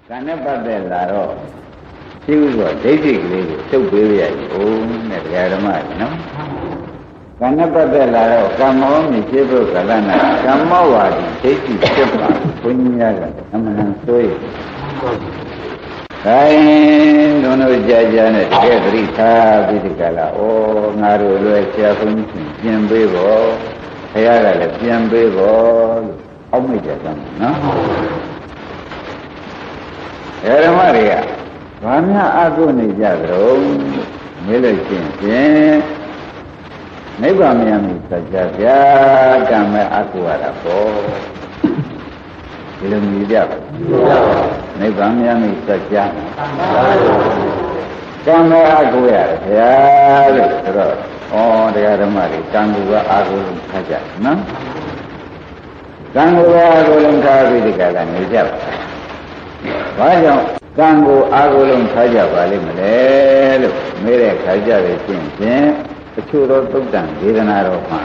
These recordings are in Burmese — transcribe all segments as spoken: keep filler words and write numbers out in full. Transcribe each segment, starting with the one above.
ကံနဲ့ပတ်သက်လာတော့ရှိဥစွာဒိဋ္ဌိကလေးကိုထုတ်ပေးရည်ဦးနဲ့တရားဓမ္မကြီးနော်ကံနဲ့ပတ်သက်လာတော့ကမ္မောမြည်ဖြစ်ဖို့ကလနာကမ္မဝါဒီဒိဋ္ဌိဖြစ်ပါဘုရားကအမှန်တန်ဆိုရခိုင်းတို့တို့ကြာကြာနဲ့တကယ်သတိထားပြီးဒီကလာဩငါတို့လွယ်ဆရာဘုန်းကြီးပြင်ပေးဖို့ဘုရားကလည်းပြင်ပေးဖို့လို့အောက်မိတ်ကြတယ်နော်ဓမ္မတွေကဘာများအကုနေကြကြုံမေးလို့ချင်းဖြင့်နိဗ္ဗာန်မြတ်မြတ်စကြာဗျာကံမဲ့အကုရတာပေါ့ဒီလိုမြည်ကြပါနိဗ္ဗာန်မြတ်မြတ်စကြာကံမဲ့အကုရတယ်ဗျာလို့ဆိုတော့ဩတရားဓမ္မတွေကံကူကအကုလို့ထားကြနော်ကံကူကအကုလို့ထားပြီးဒီကလာနေကြပါဘာကြောင့်ကံကိုအာဟုလုံးထားကြပါလိမ့်မလဲလို့မေးတဲ့ခါကြရခြင်းဖြင့်တချို့သောသုတ္တံဒေသနာတော်မှာ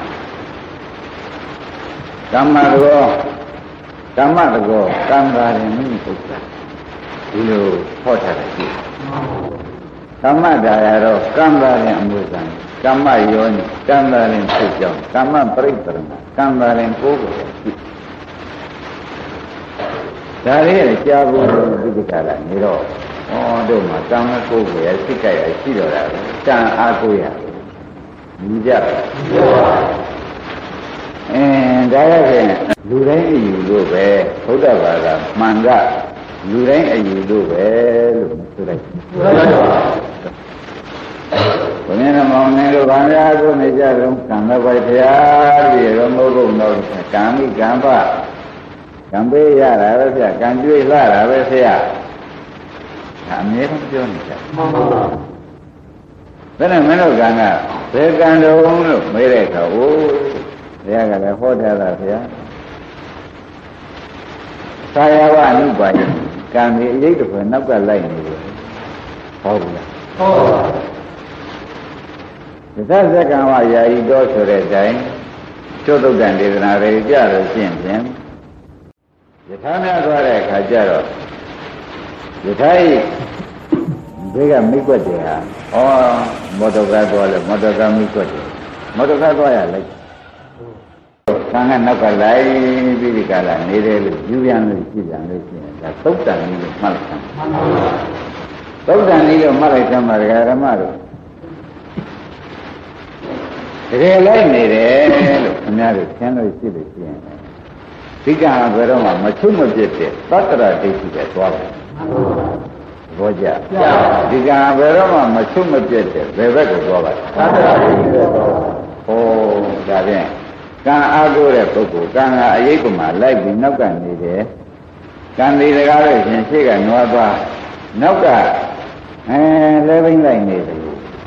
ကမ္မတော်ကမ္မတကောကံသာရင်မိသုတ္တဒီလိုဟောထားတယ်ရှိကမ္မဒါရတော့ကံသာရင်အမှုစံကမ္မယောနိကံသာရင်ဖြစ်ကြောင်းကမ္မပရိပ္ပရဏကံသာရင်ကိုယ်ကိုရှိဒါလေးကြာဖို့ဒီကကလာနေတော့ဩတို့မှာကံနဲ့ကိုယ်ကိုရစိတ်ကြိုက်ရရှိတော့တာပဲကံအားကိုးရညီကြပါအင်းဒါရဖြင့်လူတိုင်းအယူလို့ပဲဘုဒ္ဓဘာသာမှန်ကလူတိုင်းအယူလို့ပဲလို့ဆိုလိုက်ဘုရားမောင်နေလို့ဗာများကိုနေကြတော့ကံတော်ပဲဘုရားပြည်ရောမဟုတ်ဘူးတော့ကံမိကံပကံပေးရတာပဲဗျကံကျွေးလာတာပဲဆရာအမြဲတမ်းပြောနေကြမှန်ပါပါဘယ်နဲ့မင်းတို့ကံကဘယ်ကံတော်လို့မေးတဲ့အခါဟိုဘုရားကလည်းဟောထားတာဗျာသာယဝအနုပါယကံဒီအရေးတစ်ခွနောက်ကလိုက်နေတယ်ဟောဘူးလားဟောပါသစ္စာကံဝယာယီတော်ဆိုတဲ့အတိုင်းကျွတ်တုတ်တန်ဒေသနာတွေကြလို့ရှင်းဖြင့်ယထာများသွားတဲ့အခါကျတော့ယထာဤဒီကမိကွက်တယ်ဟာဩမောတကားသွားလဲမောတကားမိကွက်တယ်မောတကားသွားရလိုက်ကံကနောက်ကလိုက်ပြီးဒီကလာနေတယ်လို့ယူပြန်လို့ရှိပြန်လို့ရှိရင်ဒါသုတ်တန်ကြီးလို့မှတ်လိုက်တာသုတ်တန်ကြီးလို့မှတ်လိုက်သမှာဒကာဓမ္မတို့တကယ်လိုက်နေတယ်လို့ခင်ဗျားတို့သင်လို့ရှိလို့ရှိရင်ဒီကံဘယ်တော့မှမချုပ်မပြတ်တဲ့သတ္တရဒိဋ္ဌိပဲသွားတယ်ဘောကြဒီကံဘယ်တော့မှမချုပ်မပြတ်တဲ့ဘယ်ဘက်ကိုသွားပါလဲသတ္တရဒိဋ္ဌိပဲသွားဟောဒါဖြင့်ကံအားကိုးတဲ့ပုဂ္ဂိုလ်ကံကအရေးကမှလိုက်ပြီးနောက်ကနေတယ်ကံဒီတကားလို့ရှင်ရှေ့ကနွားသွားနောက်ကအဲလဲဘိမ့်လိုက်နေတယ်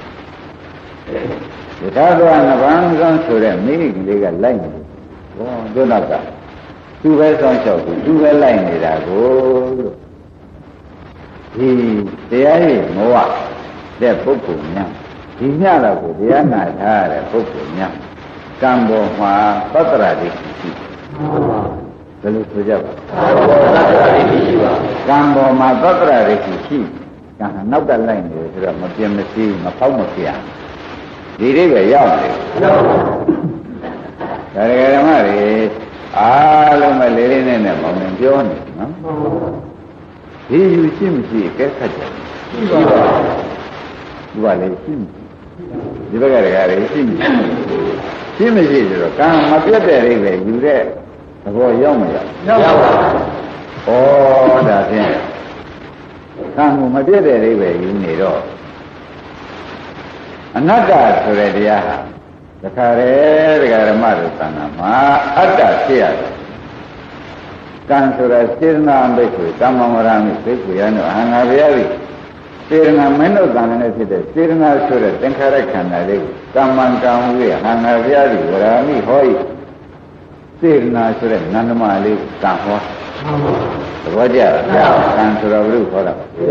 ဒီသာသွားနဗံကံဆိုတဲ့မိမိကလေးကလိုက်နေတယ်ဟောတို့နောက်ကသူပဲစောင့်ရှောက်သူပဲလိုက်နေတာကိုလို့ဒီတရားရဲ့မောဟတဲ့ပုဂ္ဂိုလ်များဒီညတော့ကိုတရားနာထားရတဲ့ပုဂ္ဂိုလ်များကံပေါ်မှာသတ္တရာဒိဋ္ဌိရှိဘယ်လိုဆိုကြပါကံပေါ်မှာသတ္တရာဒိဋ္ဌိရှိကံနောက်ကလိုက်နေတယ်ဆိုတော့မပြင်းမစည်းမဖောက်မပြဒီလေးပဲရောက်တယ်ဒါရကဓမ္မတွေအားလုံးပဲလေးလေးနဲ့နဲ့မောင်နေပြောနေနော်ဒီယူရှိမရှိကဲခတ်ကြရှိပါဘူးဒီပါလေရှိဒီဘက်ကတကယ်လေရှိမရှိရှိမရှိဆိုတော့ကံမပြတ်တဲ့အိပဲယူတဲ့သဘောရောက်မရောက်ရောက်ပါဘူးဩဒါဖြင့်ကံကိုမပြတ်တဲ့အိပဲယူနေတော့အနတ္တဆိုတဲ့တရားဟာတခါလေတရားဓမ္မတို့သံဃာမှာအတ္တဖြစ်ရတယ်ကံဆိုတာစေတနာဘိက္ခုကမ္မဝရမိဘိက္ခုယံတို့အဟံငါဗျာတိစေတနာမင်းတို့သံဃာနဲ့ဖြစ်တဲ့စေတနာဆိုတဲ့သင်္ခါရခန္ဓာလေးကမ္မံကံဝိဟံငါဗျာတိဝရမိဟောဤစေတနာဆိုတဲ့နန္ဒမလေးကံဟောသဘောကျလားကံဆိုတော့ဘုရားဟောတာ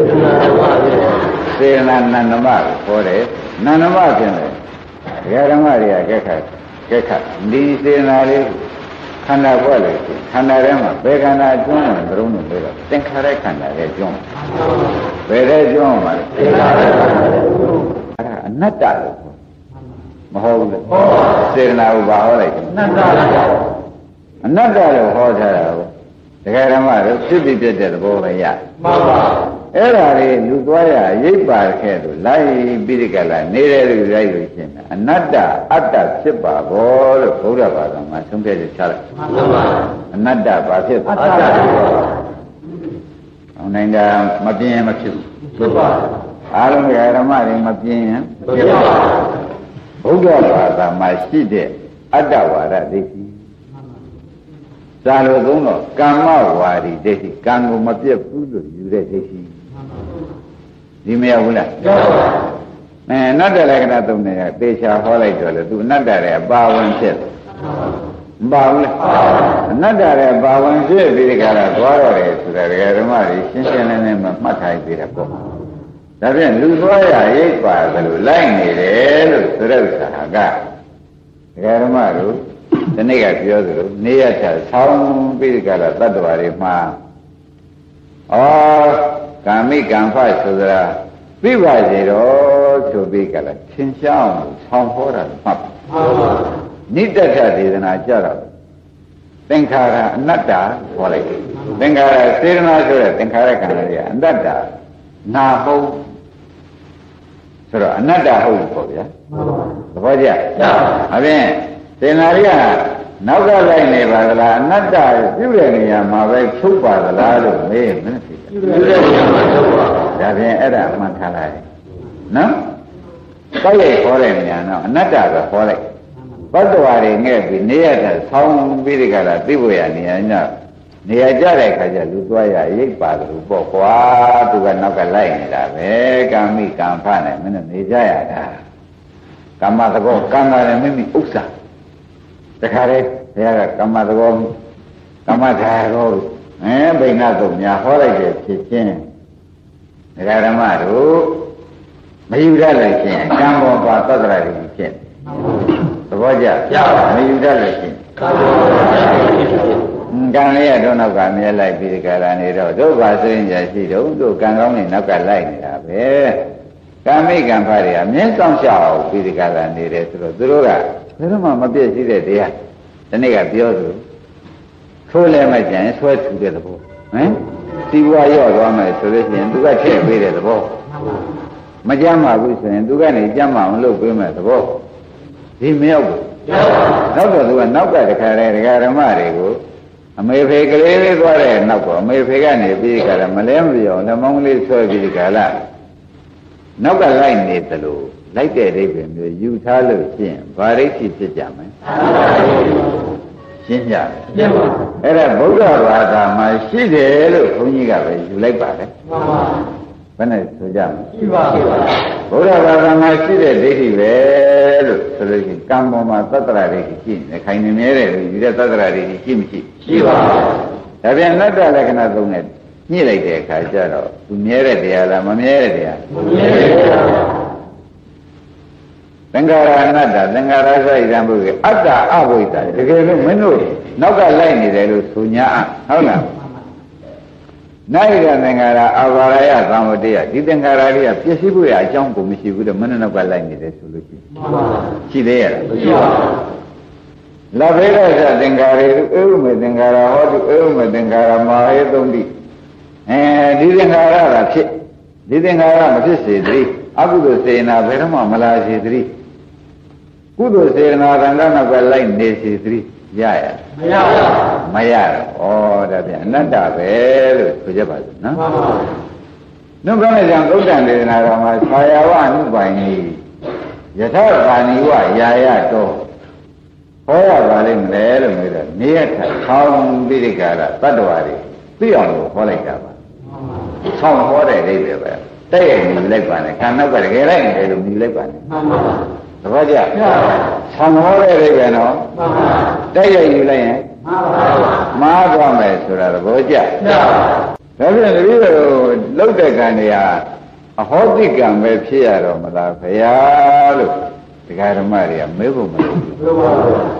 စေတနာနန္ဒမဟောတယ်နန္ဒမဖြစ်တယ်ဒကာဓမ္မတွေကကဲခတ်ကဲခတ်ဒီစေတနာလေးခန္ဓာဘွက်လို့ခန္ဓာထဲမှာဘယ်ခန္ဓာကျွမ်းတယ်ဘယ်လိုလုပ်လဲသင်္ခါရခန္ဓာရဲ့ကျွမ်းဘယ်တဲ့ကျွမ်းမှာလဲသင်္ခါရခန္ဓာရဲ့ကျွမ်းအဲ့ဒါအနတ္တလို့မဟုတ်ဘူးလေစေတနာဥပါဟောလိုက်တယ်အနတ္တအနတ္တလို့ဟောထားတာကိုဒကာဓမ္မတို့ဖြစ်ပြီးပြတဲ့သဘောပဲရမှန်ပါအဲ့ဒါလေးလူသွားရရိပ်ပါခဲ့လို့လိုက်ပြီးဒီကလာနေတဲ့လူလိုက်လို့ရှင်းတယ်အနတ္တအတ္တဖြစ်ပါဘောလို့ဘုရားဘာသာမှာသုံးဖြတ်ချလိုက်မှန်ပါအနတ္တဘာဖြစ်အတ္တအောင်နိုင်တာမပြင်းရင်မဖြစ်ဘူးဖြစ်ပါအားလုံးရဲ့ဓမ္မတွေမပြင်းရင်ဖြစ်ပါဘုရားဘာသာမှာရှိတဲ့အတ္တဝါဒဒိဋ္ဌိသာလို့သုံးတော့ကမ္မဝါဒီဒိဋ္ဌိကံကိုမပြတ်ဘူးလို့ယူတဲ့ဒိဋ္ဌိဒီမရဘူးလားမှန်ပါဘူးအဲအနတ္တလက္ခဏာသုံးနေရသေချာဟောလိုက်တော့လေသူအနတ္တရဲ့ပါဝင်ဖြစ်မပါဘူးလားအနတ္တရဲ့ပါဝင်ဖြစ်ပြီးဒီကရသွားတော့တယ်ဆိုတာဒကာဓမ္မတွေရှင်းရှင်းလင်းလင်းမှမှတ်ထားပြီးတာပေါ့ဒါဖြင့်လူသွားရရိပ်ပါတယ်လို့လိုက်နေတယ်လို့ဆိုတဲ့ဥစ္စာကဒကာဓမ္မတို့ဒီနေ့ကပြောသလိုနေရချဆောင်းပြီးဒီကရတတ္တဝါတွေမှာဩကာမိကံဖဆိုတာပြပါစေတော့ဆိုပြီးကလည်းသင်ရှားအောင်ဆောင်းဟောတာမှတ်ပါနိတ္တထဒေသနာကြတော့သင်္ခါရအနတ္တဟောလိုက်သင်္ခါရစေတနာဆိုတဲ့သင်္ခါရကံလေးကအနတ္တနာဟုတ်ဆိုတော့အနတ္တဟုတ်ပေါ့ဗျာသဘောကျအပြင်စေနာရီကနောက်ကလိုက်နေပါသလားအနတ္တပြုတဲ့နေရာမှာပဲချုပ်ပါသလားလို့မေးမသိဘူးပြုတဲ့နေရာမှာချုပ်ပါဒါဖြင့်အဲ့ဒါမှန်ထားလိုက်နော်ကိုယ်ရဲ့ခေါ်တဲ့နေရာတော့အနတ္တပဲခေါ်လိုက်ဘတ်တော်ရီငဲ့ပြီးနေရတဲ့ဆောင်းပြီးဒီကလာသိဖို့ရနေရာညနေရာကြတဲ့ခါကျလူသွားရရိပ်ပါတယ်လို့ပေါ့ကွာသူကနောက်ကလိုက်နေတာပဲကာမိကံဖနဲ့မင်းတို့နေကြရတာကမ္မတကောကံကလည်းမိမိဥစ္စာတခါလေဘုရားကကမ္မတကောကမ္မထာရောအဲဗိနာတို့များဟောလိုက်တဲ့ဖြစ်ချင်းဒကာဓမ္မတို့မယူရလို့ချင်းကံပေါ်ပါသတ္တရာတွေဖြစ်သဘောကျမယူရလို့ချင်းကံပေါ်ပါကံလေးရတော့နောက်ကမြဲလိုက်ပြီးဒီကလာနေတော့တို့ပါစိရင်ကြရှိတော့တို့ကံကောင်းနေနောက်ကလိုက်နေတာပဲကာမိကံဖတွေအမြဲဆောင်ရှောက်ပြီးဒီကလာနေတယ်ဆိုတော့သူတို့ကဘယ်တော့မှမပြည့်စည်တဲ့တရားဒီနေ့ကပြောသူထိုးလဲမကြံဆွဲထူတဲ့သဘောဟမ်စီဘွားရော့သွားမယ်ဆိုလို့ရှိရင်သူကထည့်ပေးတဲ့သဘောမကြမ်းပါဘူးဆိုရင်သူကနေကြမ်းမအောင်လုပ်ပေးမယ်သဘောဒီမရောက်ဘူးနောက်တော့သူကနောက်ကတခါတည်းဒကာဓမ္မတွေကိုအမေဖေကလေးလေးသွားတဲ့နောက်ကအမေဖေကနေပြီးကြတယ်မလဲမပြောလက်မောင်းလေးဆွဲပြီးကြလားနောက်ကလိုက်နေသလိုလိုက်တဲ့အိဗယ်မျိုးယူထားလို့ရှင်းဗာရိဋ္ဌိဖြစ်ကြမယ်ရှင်းကြတယ်အဲ့ဒါဗုဒ္ဓဘာသာမှာရှိတယ်လို့ဘုန်းကြီးကပဲယူလိုက်ပါတယ်ဘယ်နဲ့ဆိုကြမလဲရှိပါဘူးဗုဒ္ဓဘာသာမှာရှိတဲ့ဒိဋ္ဌိပဲလို့ဆိုလို့ရှိရင်ကံပေါ်မှာသတ္တရာဒိဋ္ဌိရှိနေခိုင်နေမြဲတယ်လို့ယူတဲ့သတ္တရာဒိဋ္ဌိရှိမရှိရှိပါဘူးဒါပြန်အနတ္တလက္ခဏာသုံးနဲ့ညှိလိုက်တဲ့အခါကျတော့သူမြဲတဲ့တရားလားမမြဲတဲ့တရားမမြဲတဲ့တရားသင်္ခါရအနတ္တသင်္ခါရဆိုရံဘုရားအတ္တအဝိဇ္ဇာတကယ်လို့မင်းတို့နောက်ကလိုက်နေတယ်လို့ဆိုညာဟုတ်လားနိုင်ရသင်္ခါရအာဘာရယသံဝတ္တယဒီသင်္ခါရလေးကပြည့်စည်ဖို့ရအကြောင်းကိုမရှိဘူးတဲ့မင်းနောက်ကလိုက်နေတယ်ဆိုလို့ရှိရင်ရှိသေးရလားမရှိပါဘူးလဘေရသသင်္ခါရေဥဥမေသင်္ခါရဟောတုဥဥမေသင်္ခါရမဟေသုံးတိအဲဒီသင်္ခါရကဖြစ်ဒီသင်္ခါရမဖြစ်စေသတိအကုသိုလ်စေနာဘယ်တော့မှမလာစေသတိကုသိုလ်စေနာကံကနောက်ကလိုက်နေစေသတိရရမရမရတော့ဩဒါပြန်အနတ္တပဲလို့ဆိုကြပါစို့နော်မှန်ပါဘူးနှုတ်ကောင်းတဲ့ကြောင့်သုတ္တန်ဒေသနာတော်မှာခာယဝအနုပိုင်ကြီးယထာကာနိဝယာယတောဟောရပါလိမ့်မယ်လို့ပြောတော့နေရထဆောင်းပြီးဒီကရတတ္တဝါတွေသိအောင်လို့ဟောလိုက်တာပါဆောင်းဟောတဲ့အိဗယ်ပဲတဲ့ရမြည်လိုက်ပါနဲ့ခံနောက်ကတကယ်လိုက်နေတယ်လို့မြည်လိုက်ပါနဲ့မှန်ပါပါသဘောကျဆောင်းဟောတဲ့အိဗယ်နော်မှန်ပါတဲ့ရယူလိုက်ရင်မှန်ပါမားသွားမယ်ဆိုတာသဘောကျမှန်ပါဒါပြန်တပည့်တော်လှုပ်တဲ့ကံတွေဟာအဟောတိကံပဲဖြစ်ရတော့မလားဘုရားလို့ဒကာဓမ္မတွေကမေးဖို့မလိုဘူးဒ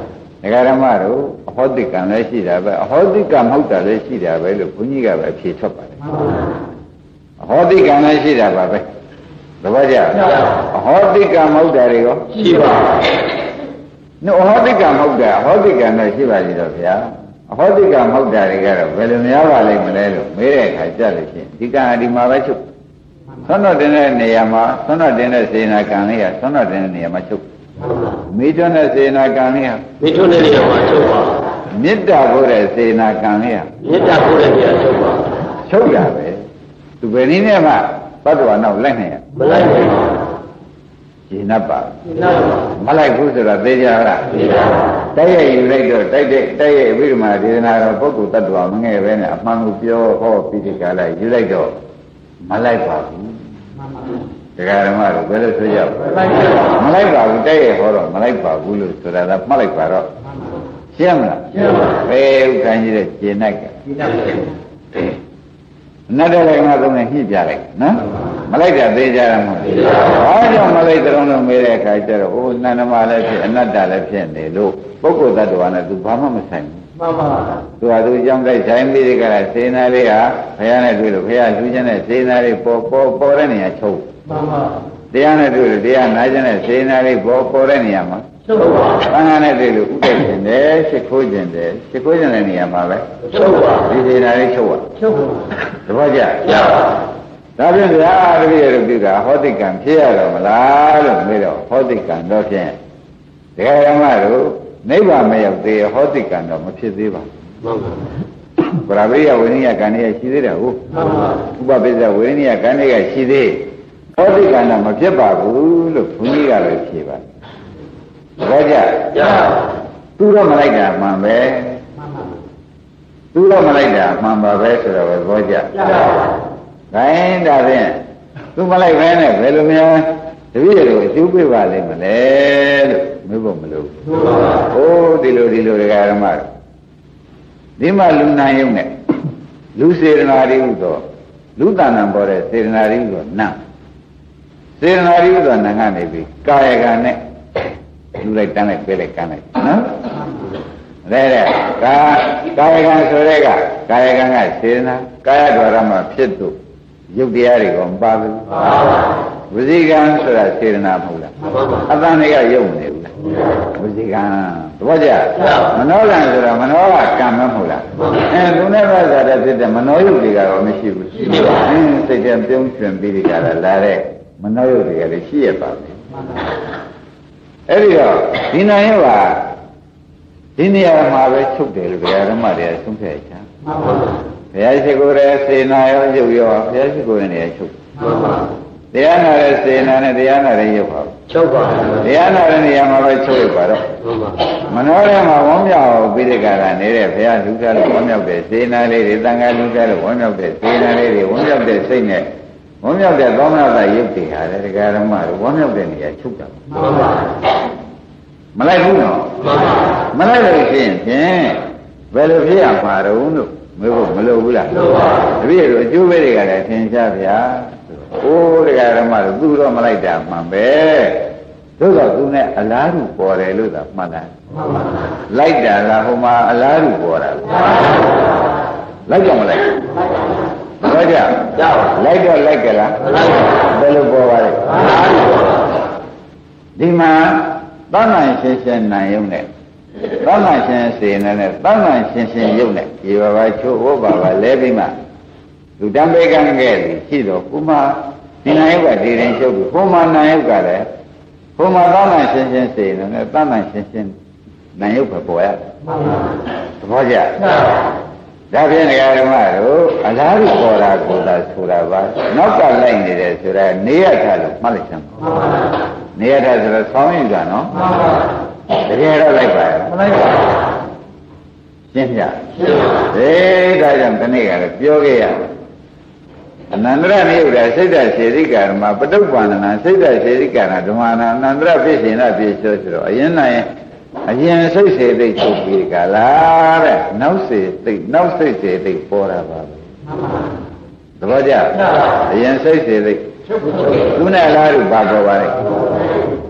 ကရမတို့အဟောတိကံလည်းရှိတာပဲအဟောတိကံမဟုတ်တာလည်းရှိတာပဲလို့ဘုန်းကြီးကပဲဖြေထွက်ပါတယ်အဟောတိကံလည်းရှိတာပါပဲသဘောကျအဟောတိကံမဟုတ်တာတွေရောရှိပါနော်အဟောတိကံမဟုတ်တာအဟောတိကံတော့ရှိပါလိမ့်တော့ဗျာအဟောတိကံမဟုတ်တာတွေကတော့ဘယ်လိုများပါလိမ့်မလဲလို့မေးတဲ့အခါကြလို့ရှိရင်ဒီကံအဒီမှာပဲချုပ်ဆွမ်းတော်တင်တဲ့နေရာမှာဆွမ်းတော်တင်တဲ့စေနာကံလေးကဆွမ်းတော်တင်တဲ့နေရာမှာချုပ်မိထွန်းတဲ့စေနာကံလေးကမိထွန်းတဲ့နေရာမှာချုပ်ပါမေတ္တာဖို့တဲ့စေနာကံလေးကမေတ္တာဖို့တဲ့နေရာချုပ်ပါချုပ်တာပဲသူဘယ်နည်းနဲ့မှဘတ်တော်နောက်လိုက်နိုင်ရမလိုက်နိုင်ပါဘူးရှင်း납ပါရှင်း납ပါမလိုက်ဘူးဆိုတော့သိကြလားသိပါပါတိုက်ရိုက်ယူလိုက်တော့တိုက်တဲ့တိုက်ရိုက်ဝိဓမ္မာဒေသနာတော်ပုဂ္ဂိုလ်တ attva မငယ်ပဲနဲ့အမှန်ကိုပြောဟောပြီးဒီကလာယူလိုက်တော့မလိုက်ပါဘူးမှန်ပါဘူးတရားဓမ္မတို့ဘယ်လိုဆိုကြမလိုက်ပါဘူးတိုက်ရိုက်ဟောတော့မလိုက်ပါဘူးလို့ဆိုတာကမှတ်လိုက်ပါတော့ရှင်းမလားရှင်းပါဘယ်ဥက္ကံကြီးတဲ့ရှင်းနိုင်ကရှင်းနိုင်နတ်တဲ့လည်းငါသုံးနဲ့ညှိပြလိုက်နော်မလိုက်တာသေးကြရမှာဘာကြောင့်မလိုက်တဲ့တော့မေးတဲ့အခါကျတော့အိုးနန္ဒမလည်းဖြစ်အနတ္တလည်းဖြစ်နေလို့ပုဂ္ဂိုလ်တ attva နဲ့သူဘာမှမဆိုင်ဘူးမှန်ပါသူကသူကြောင့်တိုက်ဆိုင်ပြီးဒီကရစေနာလေးဟာဘုရားနဲ့တွေ့လို့ဘုရားလူချင်းနဲ့စေနာလေးပေါ်ပေါ်ပေါ်တဲ့နေရာချုပ်မှန်ပါတရားနဲ့တွေ့လို့တရားနာခြင်းနဲ့စေနာလေးပေါ်ပေါ်တဲ့နေရာမှာချုပ်ပါသံဃာနဲ့တွေ့လို့ဥဒ္ဒခြင်းတယ်ရှစ်ခိုးခြင်းတယ်ရှစ်ခိုးခြင်းတဲ့နေရာမှာပဲချုပ်ပါဒီစေနာလေးချုပ်ပါချုပ်ပါသဘောကျရပါဒါဖြင့်ဗျာတပည့်ရတို့ပြုတာဟောတိကံဖြစ်ရတော့မလားလို့မေးတော့ဟောတိကံတော့ဖြင့်တရားဓမ္မတို့နိဗ္ဗာန်မရောက်သေးဟောတိကံတော့မဖြစ်သေးပါဘူးမှန်ပါဗရာဝိယဝိနည်းကံတွေကရှိသေးတယ်ဟုတ်မှန်ပါဥပပိစ္ဆဝိနည်းကံတွေကရှိသေးဟောတိကံတော့မဖြစ်ပါဘူးလို့ဘုန်းကြီးကလည်းဖြေပါဘောကြရသူတော့မလိုက်တာမှန်ပဲမှန်ပါသူတော့မလိုက်တာမှန်ပါပဲဆိုတော့ဘောကြရခိုင်းဒါဖြင့်သူမလိုက်ပဲနဲ့ဘယ်လိုများတပည့်တို့အကျိုးပေးပါလိမ့်မလဲလို့မေးဖို့မလိုဘူး။ဟုတ်ဒီလိုဒီလိုဒကာရမတို့ဒီမှာလူနာယုံနဲ့လူစေတနာတွေဥသောလူတဏ္ဏပေါ်တဲ့စေတနာတွေဥသောနံစေတနာတွေဥသောနံကနေပြီးကာယကံနဲ့လူလိုက်တန်းလိုက်ပေးလိုက်ကန်းလိုက်နော်။ဒါတဲ့ကာကာယကံဆိုတဲ့ကကာယကံကစေတနာကာယဒွါရမှာဖြစ်သူရုပ်တရားတွေကမပါဘူးမှန်ပါပါဝစီကံဆိုတာစေတနာမဟုတ်လားမှန်ပါပါအတန်တွေကရုပ်နေဘူးလားဝစီကံသဘောကျမနောကံဆိုတာမနောကကံမဟုတ်လားအဲသူနဲ့ပါစားတဲ့ဖြစ်တဲ့မနောယုတ်တွေကတော့မရှိဘူးရှိပါဘူးအင်းစိတ်ထဲပြုံးကျွင်ပြီးဒီကလာလာတဲ့မနောယုတ်တွေကလည်းရှိရပါမယ်အဲ့ဒီတော့ဒီနာယုတ်ကဒီနေရာမှာပဲချုပ်တယ်လို့ဘုရားဓမ္မတွေကဆုံးဖြတ်ချာမှန်ပါပါဘုရားရှိခိုးတဲ့စေနာရောရုပ်ရောဘုရားရှိခိုးတဲ့နေရာချုပ်မှန်ပါတရားနာတဲ့စေနာနဲ့တရားနာတဲ့ရုပ်ပါချုပ်ပါတရားနာတဲ့နေရာမှာပဲချုပ်ရပါတော့မှန်ပါမနောထဲမှာဝမ်းမြောက်ပြီးတဲ့ကရနေတဲ့ဘုရားလူသားလို့ဝမ်းမြောက်တဲ့စေနာလေးတွေတန်ခါလူသားလို့ဝမ်းမြောက်တဲ့စေနာလေးတွေဝမ်းမြောက်တဲ့စိတ်နဲ့ဝမ်းမြောက်တဲ့သောမနာတရုပ်တွေဟာလေတရားဓမ္မတွေဝမ်းမြောက်တဲ့နေရာချုပ်တာမှန်ပါမလိုက်ဘူးနော်မှန်ပါမလိုက်လို့ရှိရင်ဖြင့်ဘယ်လိုဖြစ်ရမှာတုံးလို့မေးဖို့မလိုဘူးလားလိုပါတပည့်တို့အကျိုးပေးတွေကလည်းသင်ရှားဗျာအိုးတရားဓမ္မတို့သူတော့မလိုက်တာမှန်ပဲသို့တော့သူနဲ့အလားတူပေါ်တယ်လို့သာမှတ်တယ်မှန်ပါလိုက်တာလားဟိုမှာအလားတူပေါ်တာလိုက်တော့မလိုက်ဘူးဟုတ်ကြလိုက်တော့လိုက်ကြလားဘယ်လိုပေါ်ပါလဲအလားတူပေါ်ဒီမှာသံဃာရှင်းရှင်းနိုင်ရုံနဲ့သံဃာရှင်းစေနေနဲ့သံဃာရှင်းရှင်းရုပ်နဲ့ဒီဘာဘာချိုးဟောပါပါလဲပြီးမှလူတံပေကံကဲ့ရှိတော့ဥမာဒီနာယုတ်ကဒီရင်ရှုပ်ပြီးဟိုမှာနာယုတ်ကလည်းဟိုမှာသံဃာရှင်းရှင်းစေနေနဲ့သံဃာရှင်းရှင်းနာယုတ်ပဲပေါ်ရတယ်သဘောကျဒါဖြင့်ဓမ္မတို့အလားတူပေါ်တာကိုသာဆိုတာပါနောက်ကလိုက်နေတယ်ဆိုတာနေရထလို့မှတ်လိုက်စမ်းနေရထဆိုတော့ဆောင်းယူတာနော်တကယ်တော့လိုက်ပါရဲ့မလိုက်ပါရှင်းပြဟေးဒါကြောင့်ဒီနေ့ကလည်းပြောခဲ့ရအနန္တရနိယုဒ္ဓစိတ်တစေတိကာရမပတုပ္ပန္နနာစိတ်တစေတိကာရဓမ္မနာအနန္တရပြည့်စင်နာပြည့်ဆိုဆိုတော့အရင်နိုင်အရင်စိတ်စေတိတ်ချုပ်ပြီးကလားတဲ့နောက်စေတိတ်နောက်စိတ်စေတိတ်ပေါ်တာပါပဲသဘောကျအရင်စိတ်စေတိတ်သူနဲ့လားလို့ပါပေါ်ပါလေ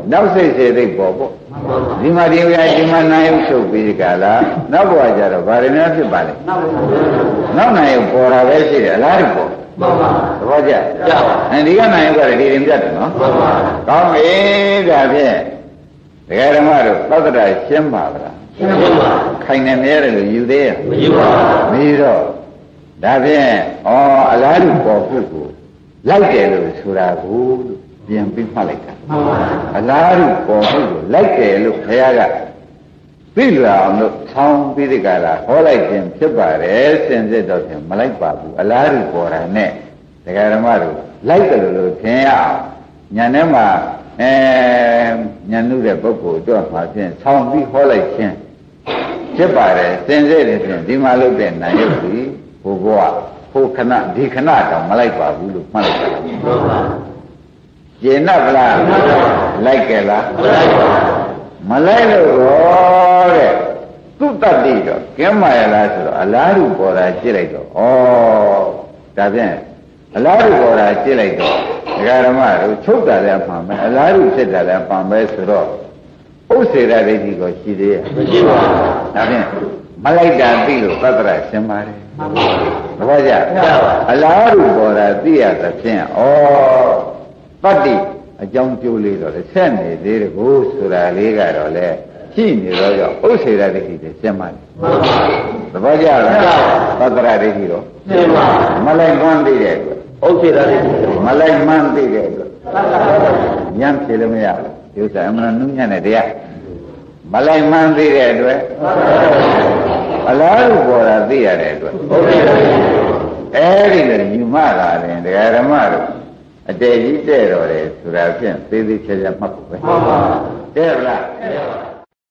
နောက်စိတ်စေသိပေါ်ပေါ့ဒီမှာဒီကဒီမှာနာယုချုပ်ပြီးကြလားနောက်ဘဝကျတော့ဗာရဏဖြစ်ပါလေနောက်နာယုပေါ်တာပဲရှိတယ်အလားတူပေါ့မှန်ပါသဘောကျအဲဒီကနာယုကလည်းဒီရင်ပြတ်တယ်နော်မှန်ပါကောင်းပြီဒါဖြင့်ဒကာဓမ္မတို့သတ္တရရှင်းပါဗလားရှင်းပါပါခိုင်နေမြဲတယ်လို့ယူသေးရဲ့မယူပါဘူးပြီးတော့ဒါဖြင့်ဩအလားတူပေါ်ဖို့ကိုလိုက်တယ်လို့ဆိုတာကိုပြန်ပြီးမှတ်လိုက်တာမှန်ပါအလားတူပေါ်ဖို့ကိုလိုက်တယ်လို့ဘုရားကသိလွယ်အောင်လို့ဆောင်းပြီးဒီကရာဟောလိုက်ခြင်းဖြစ်ပါတယ်စင်စစ်တော့ဖြင့်မလိုက်ပါဘူးအလားတူပေါ်တာနဲ့ဒကာဓမ္မတို့လိုက်တယ်လို့ထင်ရအောင်ညာထဲမှာအဲညာနုတဲ့ပုဂ္ဂိုလ်တော့မှာဖြင့်ဆောင်းပြီးဟောလိုက်ခြင်းဖြစ်ပါတယ်စင်စစ်တယ်ဖြင့်ဒီမှာလို့တဲ့နာယုတ်ပြီးဘုဘောဟိုခဏဒီခဏတော့မလိုက်ပါဘူးလို့မှတ်လိုက်တာမှန်ပါကျေနပ်လားလိုက်ကြလားမလိုက်လို့တော့တဲ့သူတတ်တိတော့ကင်းမာရလားဆိုတော့အလားတူပေါ်တာကြည့်လိုက်တော့ဩဒါဖြင့်အလားတူပေါ်တာကြည့်လိုက်တော့ဒကာဓမ္မတို့ချုပ်တာလည်းမှန်ပဲအလားတူဖြစ်တာလည်းမှန်ပဲဆိုတော့ဥစ္စေရဒိဋ္ဌိကိုရှိသေးရဲ့မရှိပါဘူးဒါဖြင့်မလိုက်တာသိလို့သတ္တရရှင်းပါတယ်မှန်ပါဘူးသဘောကျအလားတူပေါ်တာသိရသဖြင့်ဩတတ္တိအကြောင်းကျိုးလေးတော့လည်းဆက်နေသေးတယ်ကိုဆိုတာလေးကတော့လေရှိနေတော့ကြောင့်ဥစ္စေရဒိဋ္ဌိတွေရှင်းပါတယ်သဘောကျလားသတ္တရဒိဋ္ဌိတော့ရှင်းပါမလိုက်မှန်းသိတဲ့အတွက်ဥစ္စေရဒိဋ္ဌိမလိုက်မှန်းသိတဲ့အတွက်ဉာဏ်ဖြေလို့မရဘူးဒီဥစ္စာအမှန်နုညံ့တဲ့တရားမလိုက်မှန်းသိတဲ့အတွက်အလားတူပေါ်တာသိရတဲ့အတွက်အဲဒီလိုယူမလာတယ်ဒကာဓမ္မတို့အတေကြီးတဲ့တော်တယ်ဆိုတာဖြင့်သေးသေးချာချာမှတ်ဖို့ပဲမှန်ပါတဲ့လား